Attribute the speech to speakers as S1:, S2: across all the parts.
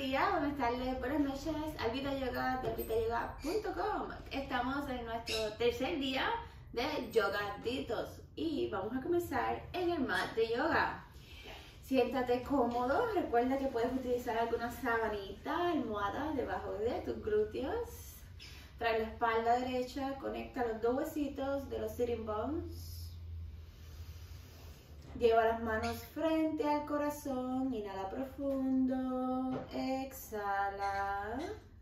S1: días, buenas tardes, buenas noches, Alvita Yoga de alvitayoga.com. Estamos en nuestro tercer día de Yoga Detox y vamos a comenzar en el mat de yoga. Siéntate cómodo, recuerda que puedes utilizar alguna sabanita, almohada debajo de tus glúteos. Trae la espalda derecha, conecta los dos huesitos de los sitting bones. Lleva las manos frente al corazón, inhala profundo, exhala.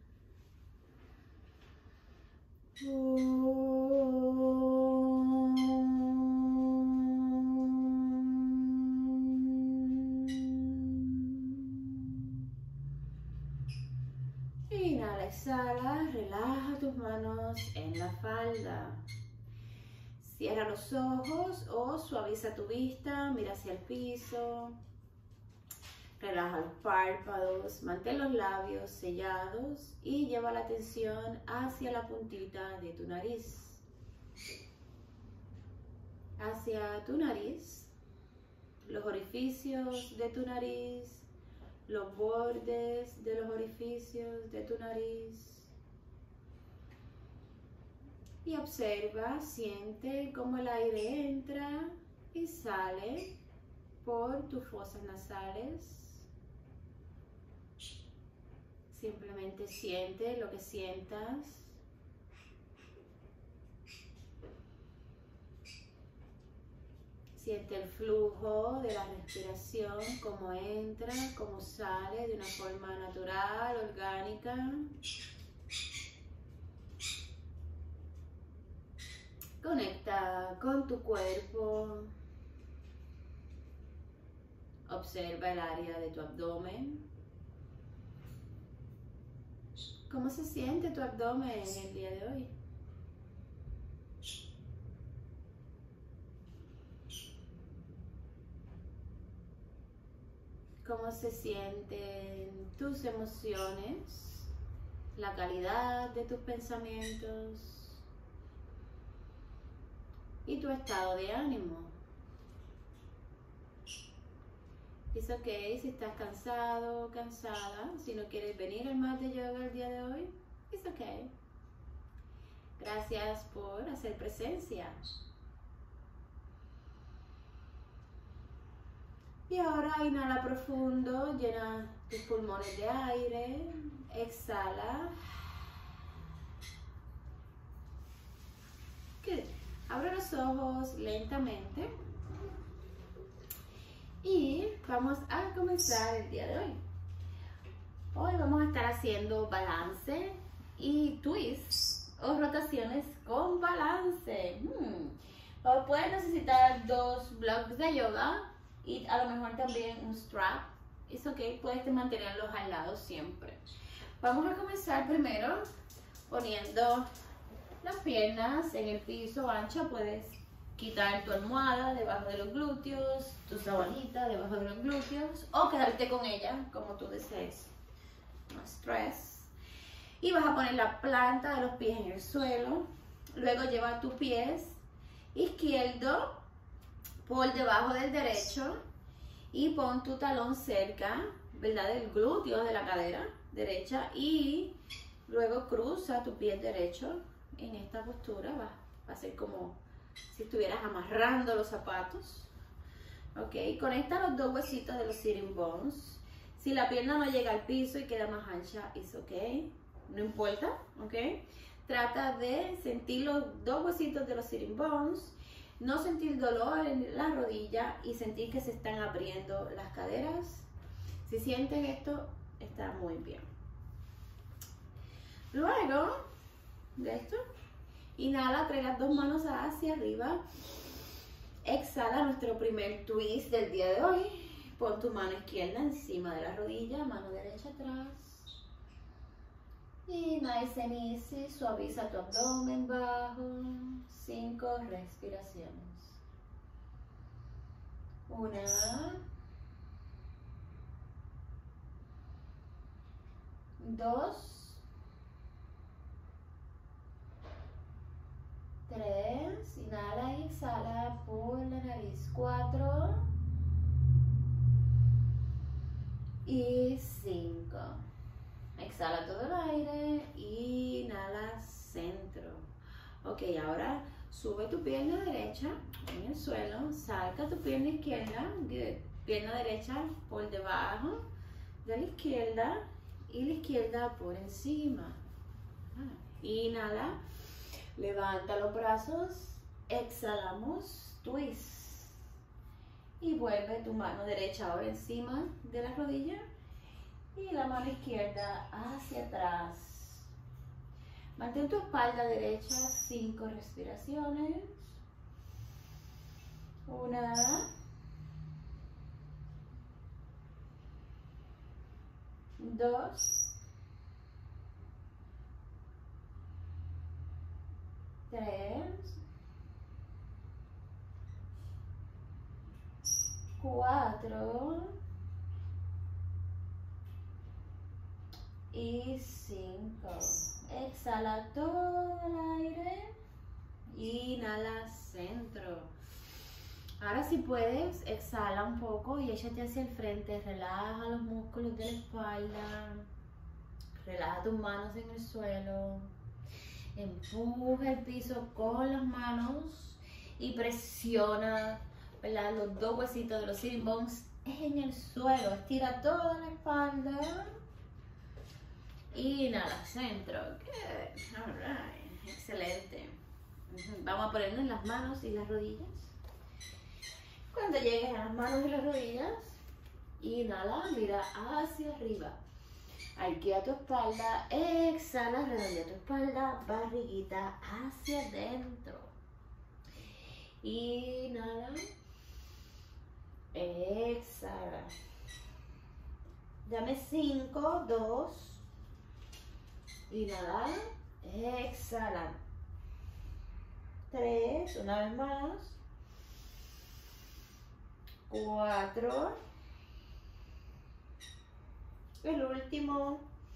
S1: Inhala, exhala, relaja tus manos en la falda. Cierra los ojos o suaviza tu vista, mira hacia el piso. Relaja los párpados, mantén los labios sellados y lleva la atención hacia la puntita de tu nariz. Hacia tu nariz, los orificios de tu nariz, los bordes de los orificios de tu nariz. Y observa, siente cómo el aire entra y sale por tus fosas nasales. Simplemente siente lo que sientas. Siente el flujo de la respiración, cómo entra, cómo sale de una forma natural, orgánica. Conecta con tu cuerpo. Observa el área de tu abdomen. ¿Cómo se siente tu abdomen en el día de hoy? ¿Cómo se sienten tus emociones? La calidad de tus pensamientos. Y tu estado de ánimo. Es ok si estás cansado o cansada, si no quieres venir al mat de yoga el día de hoy, es ok. Gracias por hacer presencia. Y ahora inhala profundo, llena tus pulmones de aire, exhala. Good. Abre los ojos lentamente y vamos a comenzar el día de hoy. Hoy vamos a estar haciendo balance y twists o rotaciones con balance. Puedes necesitar 2 blocks de yoga y a lo mejor también un strap. Es ok, puedes mantenerlos al lado siempre. Vamos a comenzar primero poniendo las piernas en el piso ancha. Puedes quitar tu almohada debajo de los glúteos, tu sabanita debajo de los glúteos o quedarte con ella como tú desees. No estrés. Y vas a poner la planta de los pies en el suelo. Luego lleva tu pie izquierdo por debajo del derecho y pon tu talón cerca, ¿verdad?, del glúteo de la cadera derecha y luego cruza tu pie derecho. En esta postura va a ser como si estuvieras amarrando los zapatos. Ok, conecta los dos huesitos de los sitting bones. Si la pierna no llega al piso y queda más ancha, es ok, no importa. Ok, trata de sentir los dos huesitos de los sitting bones, no sentir dolor en la rodilla y sentir que se están abriendo las caderas. Si sientes esto, está muy bien. Luego de esto, inhala, trae las dos manos hacia arriba. Exhala nuestro primer twist del día de hoy. Pon tu mano izquierda encima de la rodilla, mano derecha atrás. Y nice and easy, suaviza tu abdomen bajo. 5 respiraciones. 1, 2, 3, inhala y exhala por la nariz. 4 y 5. Exhala todo el aire. Inhala, centro. Ok, ahora sube tu pierna derecha en el suelo. Saca tu pierna izquierda. Good. Pierna derecha por debajo de la izquierda y la izquierda por encima. Inhala. Levanta los brazos. Exhalamos. Twist. Y vuelve tu mano derecha ahora encima de la rodilla. Y la mano izquierda hacia atrás. Mantén tu espalda derecha, 5 respiraciones. 1, 2, 3, 4 y 5. Exhala todo el aire. Inhala, centro. Ahora si puedes, exhala un poco y échate hacia el frente. Relaja los músculos de la espalda. Relaja tus manos en el suelo. Empuja el piso con las manos y presiona, ¿verdad?, los dos huesitos de los sitting bones en el suelo. Estira toda la espalda. Inhala, centro. Good. All right. Excelente. Vamos a ponernos las manos y las rodillas. Cuando llegues a las manos y las rodillas, inhala, mira hacia arriba. Arquea tu espalda, exhala, redondea tu espalda, barriguita hacia adentro. Inhala, exhala. Dame 5, 2. Inhala, exhala. 3, una vez más. 4. El último.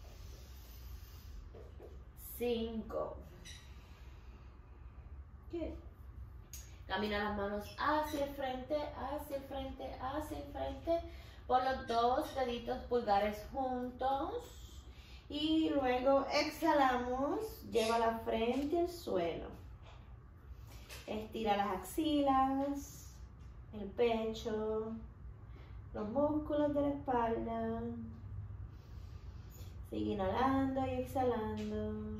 S1: 5. ¿Qué? Camina las manos hacia el frente, hacia el frente, hacia el frente. Pon los dos deditos pulgares juntos. Y luego exhalamos. Lleva la frente al suelo. Estira las axilas, el pecho, los músculos de la espalda. Sigue inhalando y exhalando.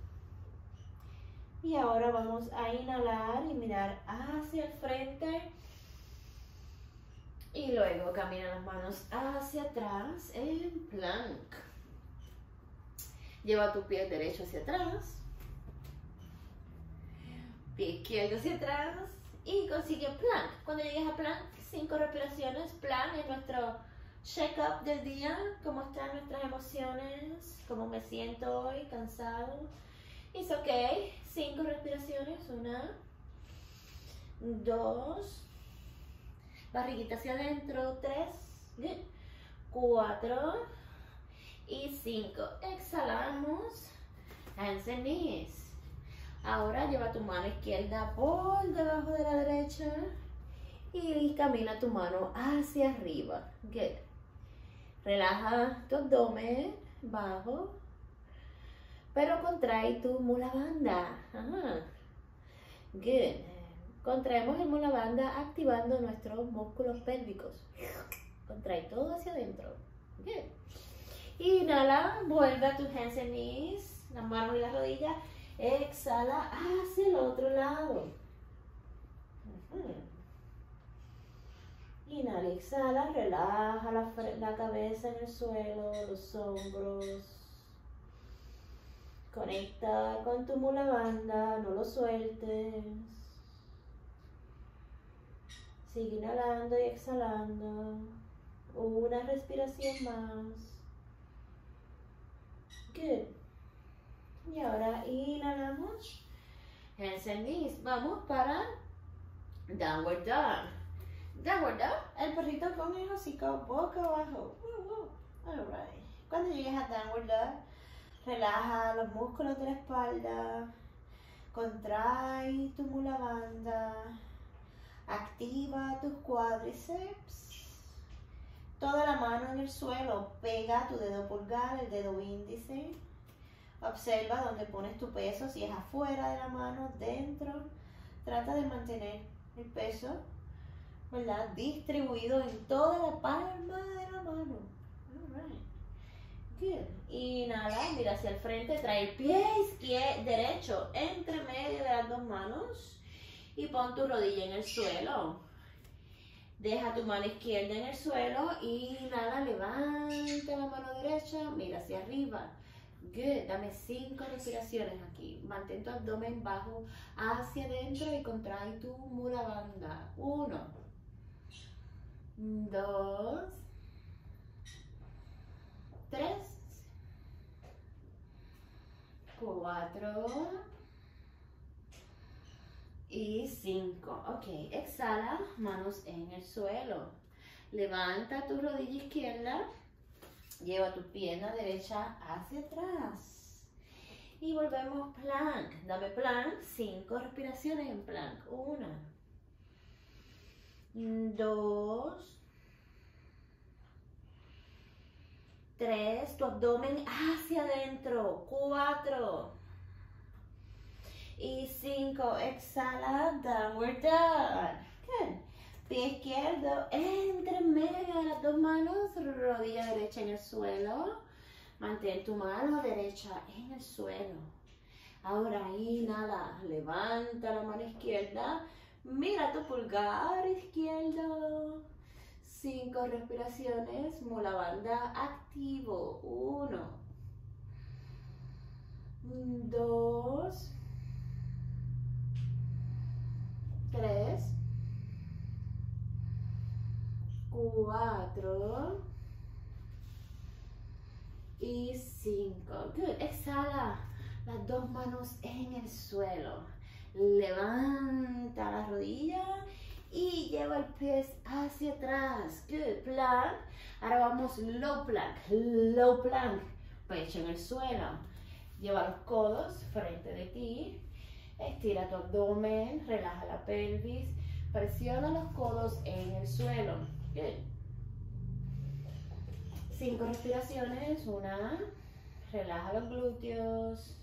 S1: Y ahora vamos a inhalar y mirar hacia el frente. Y luego camina las manos hacia atrás en plank. Lleva tu pie derecho hacia atrás. Pie izquierdo hacia atrás. Y consigue plank. Cuando llegues a plank, 5 respiraciones. Plank es nuestro check-up del día. Cómo están nuestras emociones. Cómo me siento hoy, cansado. Es ok. 5 respiraciones. 1, 2. Barriguita hacia adentro. 3. 4. Y 5. Exhalamos. Hands and knees. Ahora lleva tu mano izquierda por debajo de la derecha. Y camina tu mano hacia arriba. Good. Relaja tu abdomen bajo. Pero contrae tu mula bandha. Good. Contraemos el mula bandha activando nuestros músculos pélvicos. Contrae todo hacia adentro. Good. Inhala, vuelve a tus hands and knees, las manos y las rodillas. Exhala hacia el otro lado. Inhala, exhala, relaja la cabeza en el suelo, los hombros. Conecta con tu mula bandha, no lo sueltes. Sigue inhalando y exhalando. Una respiración más. Good. Y ahora inhalamos. Hands and knees. Vamos para Downward Dog. Downward Dog, el perrito con el hocico boca abajo. Alright. Cuando llegues a Downward Dog, relaja los músculos de la espalda. Contrae tu mula bandha. Activa tus cuádriceps.
S2: toda la mano en el suelo. Pega tu dedo pulgar, el dedo índice. Observa dónde pones tu peso, si es afuera de la mano, dentro. Trata de mantener el peso, ¿verdad?, distribuido en toda la palma de la mano. Alright. Good. Inhala, mira hacia el frente, trae el pie derecho entre medio de las dos manos y pon tu rodilla en el suelo. Deja tu mano izquierda en el suelo. Inhala, levanta la mano derecha, mira hacia arriba. Good. Dame 5 respiraciones aquí. Mantén tu abdomen bajo hacia adentro y contrae tu mula bandha. 1, 2, 3, 4 y 5. Ok, exhala, manos en el suelo. Levanta tu rodilla izquierda. Lleva tu pierna derecha hacia atrás. Y volvemos plank. Dame plank. 5 respiraciones en plank. 1, 2, 3. Tu abdomen hacia adentro. 4 y 5. Exhala. Downward dog. Good. Pie izquierdo entre medio de las dos manos, rodilla derecha en el suelo. Mantén tu mano derecha en el suelo. Ahora inhala, levanta la mano izquierda, mira tu pulgar izquierdo. 5 respiraciones, mula bandha activo. 1, 2, 3, 4 y 5. Good. Exhala. Las dos manos en el suelo. Levanta la rodilla y lleva el pie hacia atrás. Good. Plank. Ahora vamos low plank. Low plank. Pecho en el suelo. Lleva los codos frente de ti. Estira tu abdomen. Relaja la pelvis. Presiona los codos en el suelo. Good. 5 respiraciones. 1. Relaja los glúteos.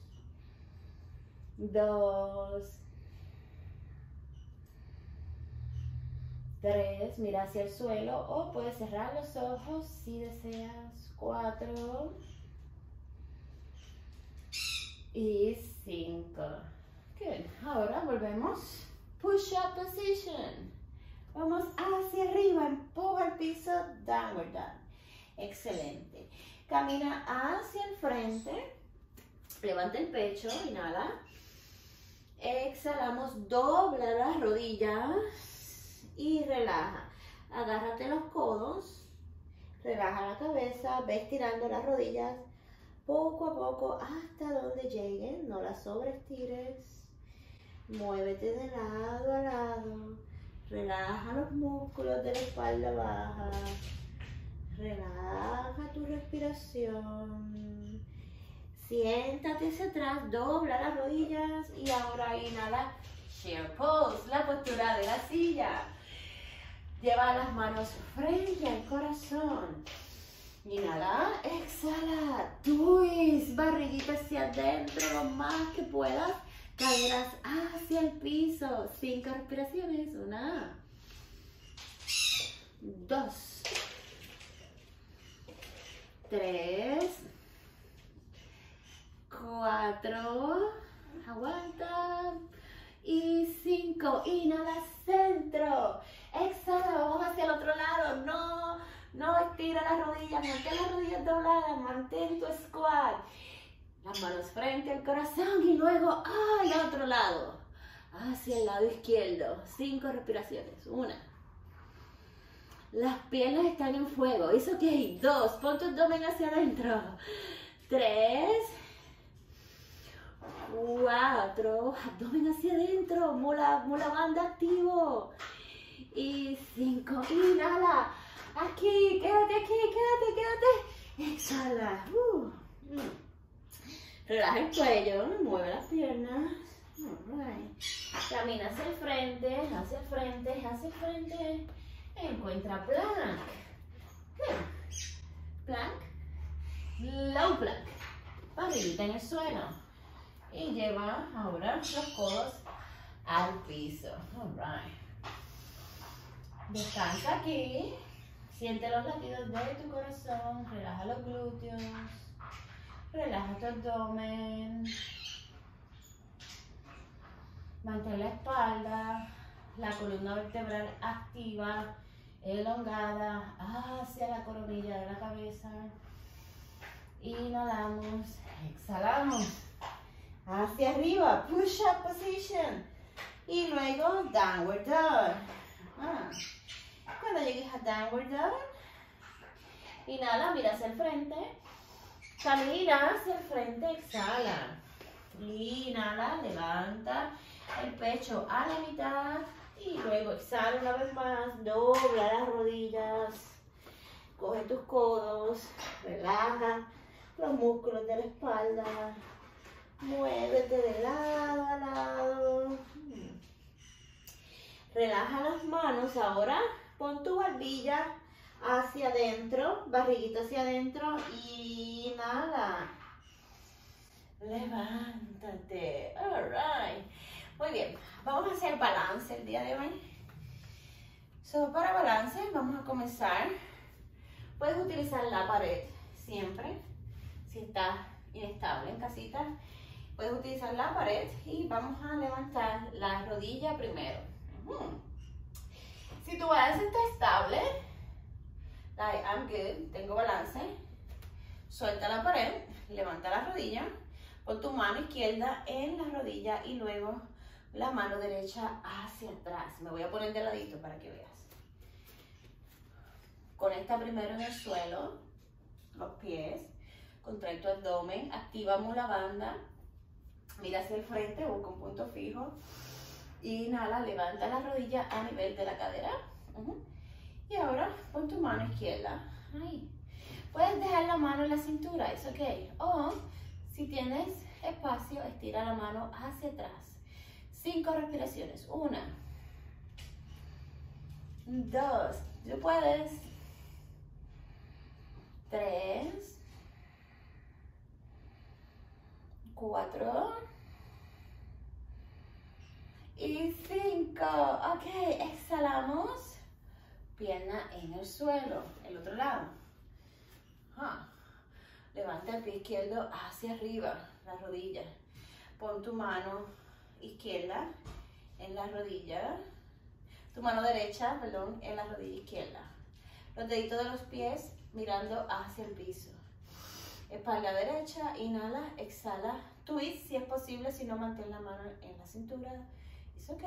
S2: 2. 3. Mira hacia el suelo o puedes cerrar los ojos si deseas. 4. Y 5. Good. Ahora volvemos. Push up position. Vamos hacia arriba, empuja el piso, downward dog. Excelente. Camina hacia el frente, levanta el pecho, inhala. Exhalamos, dobla las rodillas y relaja. Agárrate los codos, relaja la cabeza, ve estirando las rodillas poco a poco hasta donde lleguen, no las sobreestires. Muévete de lado a lado. Relaja los músculos de la espalda baja. Relaja tu respiración. Siéntate hacia atrás, dobla las rodillas y ahora inhala. Chair pose, la postura de la silla. Lleva las manos frente al corazón. Inhala, exhala. Twist, barriguita hacia adentro lo más que puedas. Caderas hacia el piso. 5 respiraciones. 1, 2, 3, 4. Aguanta. Y 5. Inhala, centro. Exhala, vamos hacia el otro lado. No estira las rodillas. Mantén las rodillas dobladas. Mantén tu squat. Las manos frente al corazón y luego al otro lado. Hacia el lado izquierdo. 5 respiraciones. 1. Las piernas están en fuego. Es ok. 2. Pon tu abdomen hacia adentro. 3. 4. Abdomen hacia adentro. Mula bandha activo. Y 5. Inhala. Aquí. Quédate aquí. Quédate. Exhala. Relaja el cuello, mueve las piernas. Alright. Camina hacia el frente, hacia el frente, hacia el frente. Encuentra plank.
S1: Good. Plank. Low plank. Barriguita en el suelo. Y lleva ahora los codos al piso. All right. Descansa aquí. Siente los latidos de tu corazón. Relaja los glúteos. Relaja tu abdomen. Mantén la espalda, la columna vertebral activa, elongada hacia la coronilla de la cabeza. Inhalamos, exhalamos. Hacia arriba, push up position. Y luego downward dog. Cuando llegues a downward dog, inhala, mira hacia el frente. Camina hacia el frente, exhala. Inhala, levanta el pecho a la mitad. Y luego exhala una vez más. Dobla las rodillas. Coge tus codos. Relaja los músculos de la espalda. Muévete de lado a lado. Relaja las manos. Ahora pon tu barbilla hacia adentro. Barriguita hacia adentro. Inhala. Levántate. All right. Muy bien. Vamos a hacer balance el día de hoy. Para balance vamos a comenzar. Puedes utilizar la pared siempre. Si estás inestable en casita, puedes utilizar la pared y vamos a levantar la rodilla primero. Si tu balance está estable, like I'm good, tengo balance, suelta la pared, levanta la rodilla, pon tu mano izquierda en la rodilla y luego la mano derecha hacia atrás. Me voy a poner de ladito para que veas. Conecta primero en el suelo, los pies, contrae tu abdomen, activamos la banda, mira hacia el frente, busca un punto fijo. Inhala, levanta la rodilla a nivel de la cadera. Y ahora pon tu mano izquierda. Ahí. Puedes dejar la mano en la cintura, es ok. O si tienes espacio, estira la mano hacia atrás. 5 respiraciones. 1, 2, tú puedes. 3, 4 y 5. Ok, exhalamos. Pierna en el suelo. El otro lado. Levanta el pie izquierdo hacia arriba, la rodilla. Pon tu mano izquierda en la rodilla. Tu mano derecha, perdón, en la rodilla izquierda. Los deditos de los pies mirando hacia el piso. Espalda derecha, inhala, exhala. Twist si es posible, si no mantén la mano en la cintura. Es ok.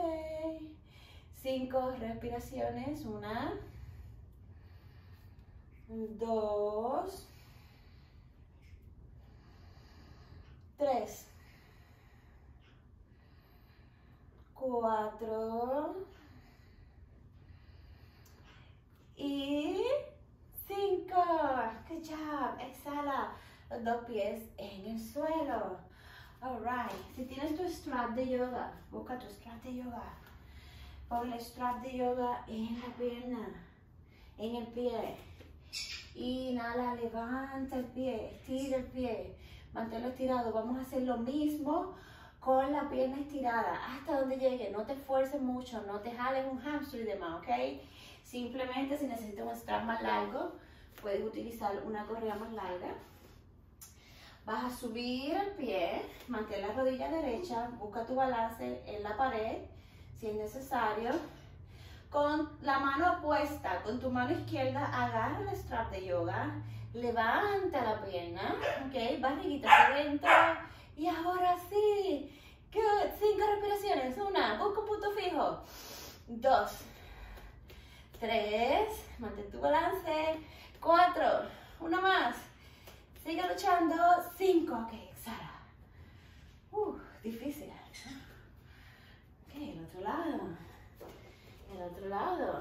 S1: 5 respiraciones. 1, 2, 3, 4 y 5. Good job. Exhala. Los 2 pies en el suelo. Alright. Si tienes tu strap de yoga, busca tu strap de yoga. Pon el strap de yoga en la pierna, en el pie. Inhala, levanta el pie, estira el pie. Manténlo estirado. Vamos a hacer lo mismo con la pierna estirada hasta donde llegue. No te esfuerces mucho, no te jales un hamstring de más, ¿ok? Simplemente si necesitas un strap más largo, puedes utilizar una correa más larga. Vas a subir el pie, mantén la rodilla derecha, busca tu balance en la pared, si es necesario. Con la mano opuesta, con tu mano izquierda, agarra el strap de yoga, levanta la pierna, ¿ok? Barriguita hacia adentro. Y ahora sí, good. 5 respiraciones. 1, busca un punto fijo. 2, 3, mantén tu balance. 4, una más. Sigue luchando. 5, ok, exhala. Difícil. Ok, el otro lado. El otro lado.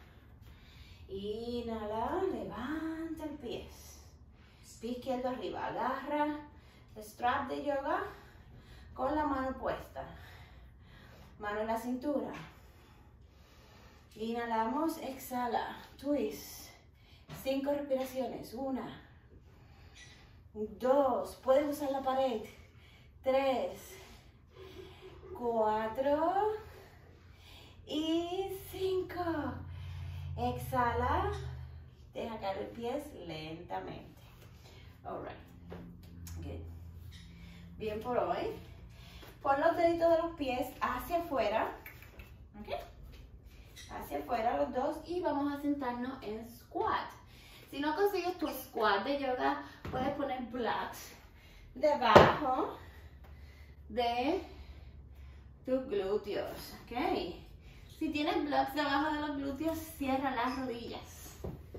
S1: Inhala, levanta el pie. Pie izquierdo arriba. Agarra el strap de yoga con la mano puesta. Mano en la cintura. Inhalamos, exhala. Twist.
S2: 5 respiraciones. 1, 2. Puedes usar la pared. 3, 4 y 5. Exhala. Deja caer los pies lentamente. Alright. Good. Bien por hoy. Pon los deditos de los pies hacia afuera. ¿Ok? Hacia afuera los dos y vamos a sentarnos en squat. Si no consigues tu squat de yoga, puedes poner blocks debajo de tus glúteos. ¿Ok? Si tienes blocks debajo de los glúteos, cierra las rodillas.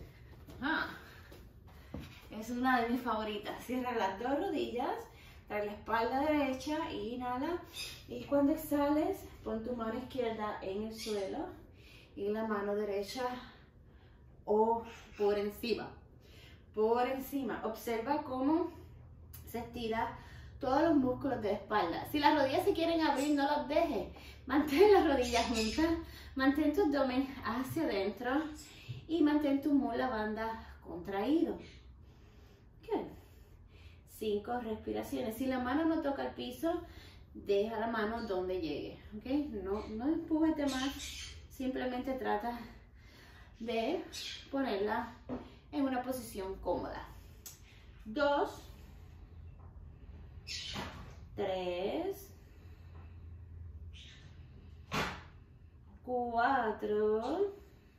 S2: Es una de mis favoritas. Cierra las dos rodillas. Trae la espalda derecha, inhala, y cuando exhales, pon tu mano izquierda en el suelo y la mano derecha o por encima. Por encima. Observa cómo se estira todos los músculos de la espalda. Si las rodillas se quieren abrir, no los dejes. Mantén las rodillas juntas, mantén tu abdomen hacia adentro y mantén tu mula banda contraído. Good. 5 respiraciones. Si la mano no toca el piso, deja la mano donde llegue. ¿Okay? No empujes más. Simplemente trata de ponerla en una posición cómoda. 2, 3, 4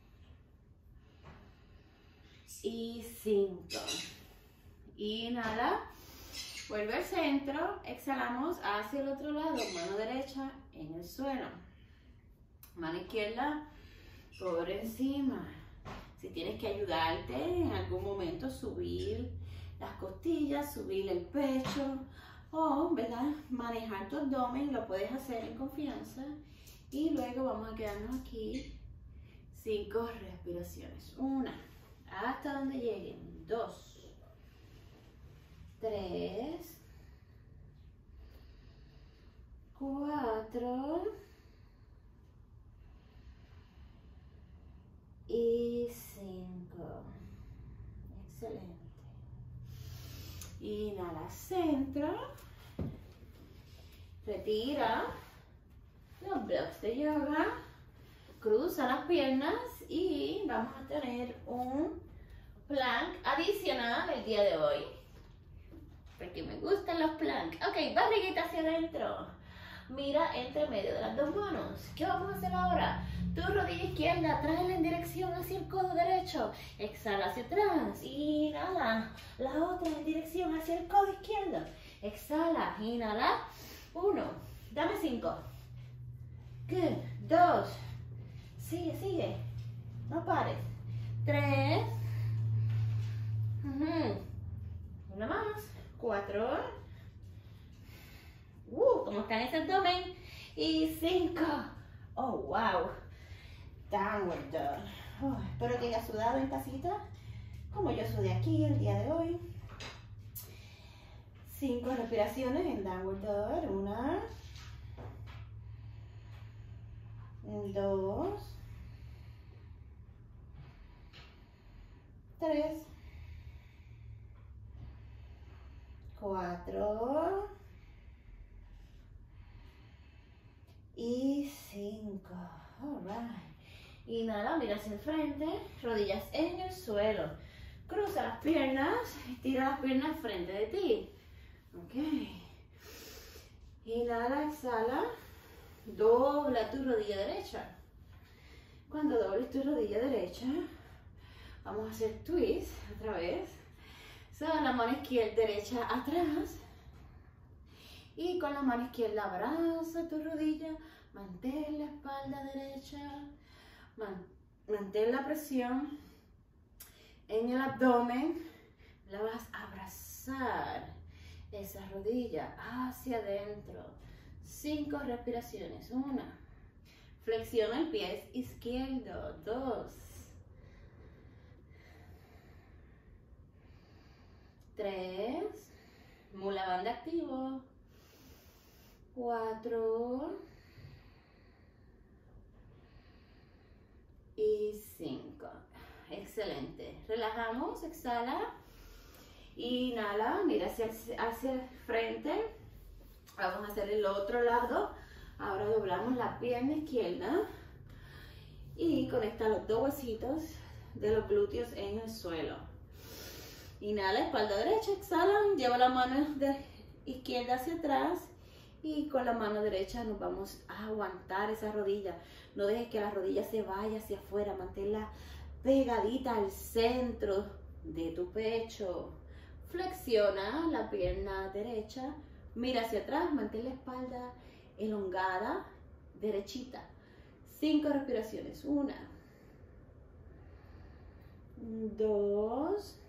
S2: y 5. Inhala. Vuelve al centro, exhalamos hacia el otro lado, mano derecha en el suelo, mano izquierda por encima. Si tienes que ayudarte en algún momento, subir las costillas, subir el pecho o, ¿verdad?, manejar tu abdomen, lo puedes hacer en confianza. Y luego vamos a quedarnos aquí 5 respiraciones. 1, hasta donde lleguen. 2, 3, 4 y 5. Excelente. Inhala, centro. Retira los blocks de yoga. Cruza las piernas y vamos a tener un plank adicional el día de hoy. Porque me gustan los planks. Ok, barriguita hacia adentro. Mira entre medio de las dos manos. ¿Qué vamos a hacer ahora? Tu rodilla izquierda, tráela en dirección hacia el codo derecho. Exhala hacia atrás. Inhala. La otra en dirección hacia el codo izquierdo. Exhala. Inhala. 1. Dame 5. Good. 2. Sigue, sigue. No pares. 3. Una más. 4. ¿Cómo está ese abdomen? Y 5. Oh, wow. Downward dog. Espero que hayas sudado en casita, como yo sudé aquí el día de hoy. 5 respiraciones en downward dog. 1, 2, 3, 4 y 5. Alright. Inhala, mira hacia el frente, rodillas en el suelo. Cruza las piernas, estira las piernas al frente de ti. Ok. Inhala, exhala. Dobla tu rodilla derecha. Cuando dobles tu rodilla derecha, vamos a hacer twist otra vez. La mano izquierda derecha atrás. Y con la mano izquierda abraza tu rodilla. Mantén la espalda derecha. Mantén la presión en el abdomen. La vas a abrazar esa rodilla hacia adentro. 5 respiraciones. 1. Flexiona el pie izquierdo. 2. 3. Mula banda activo. 4. Y 5. Excelente.
S1: Relajamos, exhala. Inhala, mira hacia el frente. Vamos a hacer el otro lado. Ahora doblamos la pierna izquierda y conecta los dos huesitos de los glúteos en el suelo. Inhala, espalda derecha, exhala, lleva la mano izquierda hacia atrás y con la mano derecha nos vamos a aguantar esa rodilla. No dejes que la rodilla se vaya hacia afuera, manténla pegadita al centro de tu pecho. Flexiona la pierna derecha, mira hacia atrás, mantén la espalda elongada, derechita. 5 respiraciones. 1, 2,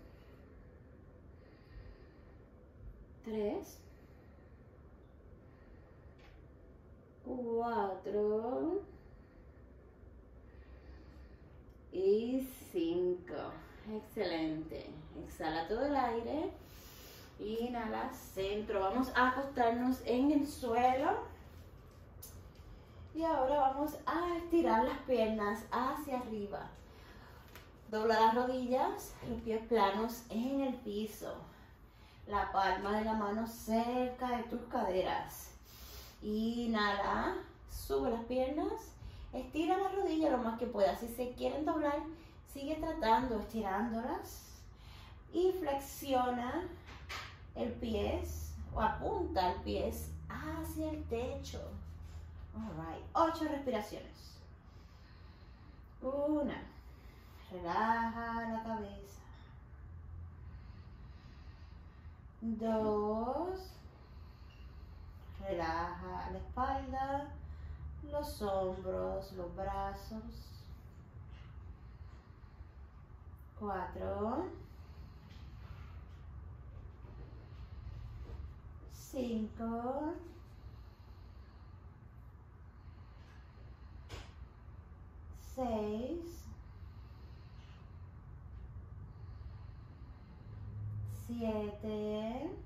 S1: 3, 4 y 5. Excelente. Exhala todo el aire. Inhala, centro. Vamos a acostarnos en el suelo. Y ahora vamos a estirar las piernas hacia arriba. Dobla las rodillas, los pies planos en el piso. La palma de la mano cerca de tus caderas. Inhala, sube las piernas, estira las rodillas lo más que puedas. Si se quieren doblar, sigue tratando, estirándolas. Y flexiona el pie o apunta el pie hacia el techo. Alright, 8 respiraciones. 1, relaja la cabeza. 2, relaja la espalda, los hombros, los brazos. 4, 5, 6, 7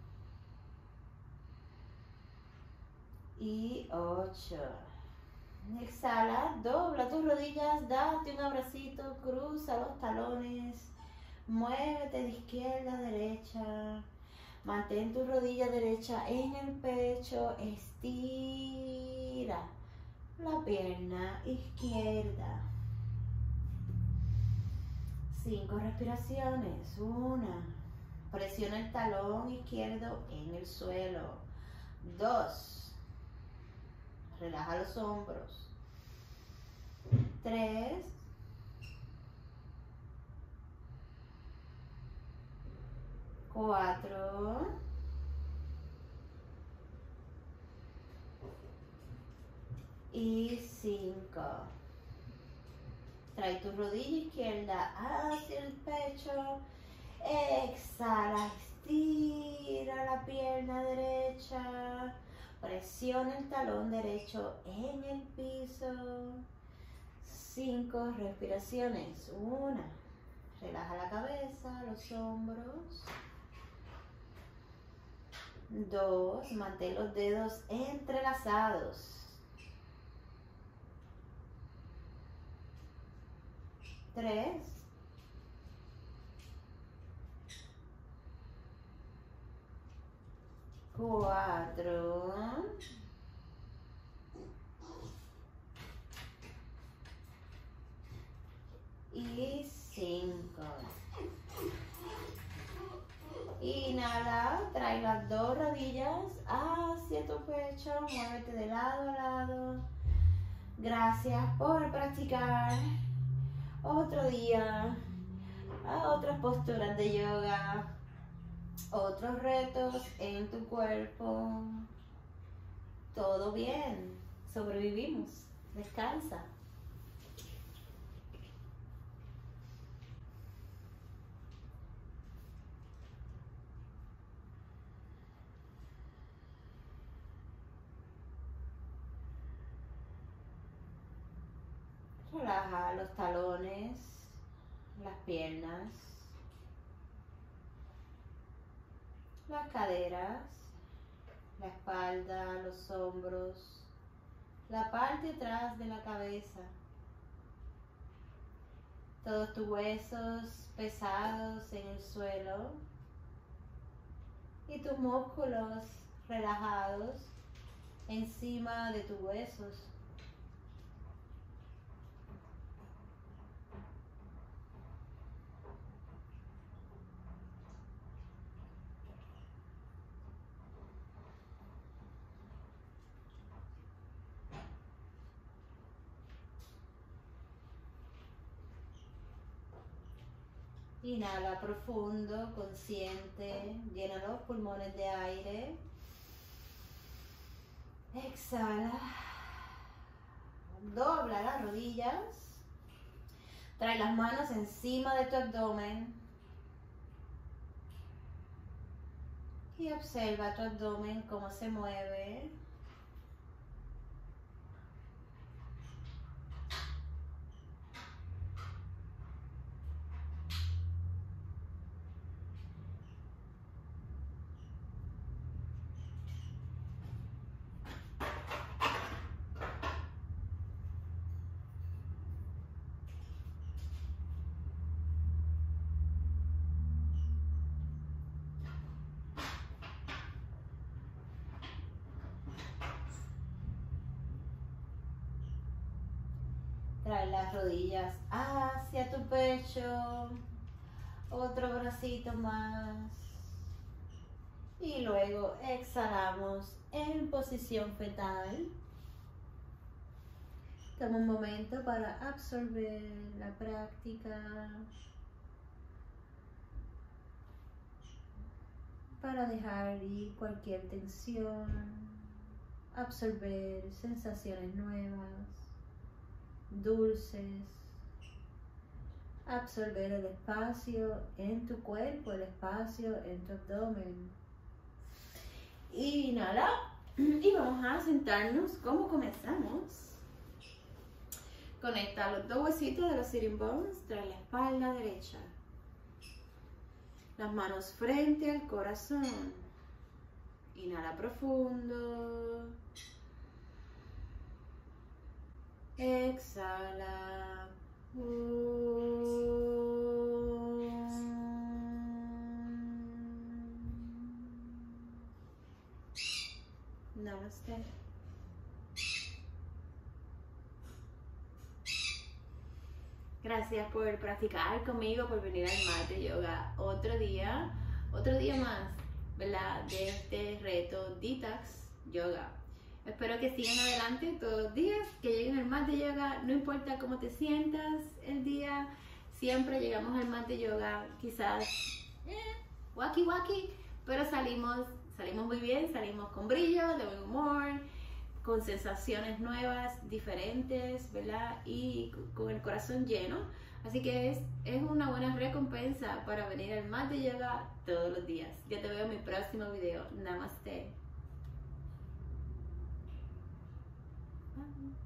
S1: y 8. Exhala, dobla tus rodillas, date un abracito, cruza los talones, muévete de izquierda a derecha, mantén tu rodilla derecha en el pecho, estira la pierna izquierda. 5 respiraciones. 1, presiona el talón izquierdo en el suelo. 2, relaja los hombros. 3, 4, y 5. Trae tu rodilla izquierda hacia el pecho. Exhala, estira la pierna derecha. Presiona el talón derecho en el piso. 5 respiraciones. 1, relaja la cabeza, los hombros. 2, mantén los dedos entrelazados. 3, 4 y 5. Inhala, trae las dos rodillas hacia tu pecho, muévete de lado a lado. Gracias por practicar. Otro día, otras posturas de yoga, otros retos en tu cuerpo. Todo bien, sobrevivimos. Descansa. Relaja los talones, las piernas, las caderas, la espalda, los hombros, la parte de atrás de la cabeza.
S2: todos tus huesos pesados en el suelo y tus músculos relajados encima de tus huesos. Inhala profundo, consciente, llena los pulmones de aire. Exhala. Dobla las rodillas. Trae las manos encima de tu abdomen. Y observa tu abdomen cómo se mueve. Trae las rodillas hacia tu pecho. Otro bracito más. Y luego exhalamos en posición fetal. Toma un momento para absorber la práctica. Para dejar ir cualquier tensión. Absorber sensaciones nuevas. Dulces, absorber el espacio en tu cuerpo, el espacio en tu abdomen. Inhala y vamos a sentarnos como comenzamos. Conecta los dos huesitos de los sitting bones, trae la espalda derecha. Las manos frente al corazón. Inhala profundo. Exhala. Namaste. Gracias por practicar conmigo, por venir al mat de yoga otro día más, ¿verdad? De este reto Detox Yoga. Espero que sigan adelante todos los días, que lleguen al mat de yoga, no importa cómo te sientas el día, siempre llegamos al mat de yoga, quizás waki, pero salimos muy bien, salimos con brillo, de buen humor, con sensaciones nuevas, diferentes, ¿verdad? Y con el corazón lleno. Así que es una buena recompensa para venir al mat de yoga todos los días. Ya te veo en mi próximo video. Namaste. Bye.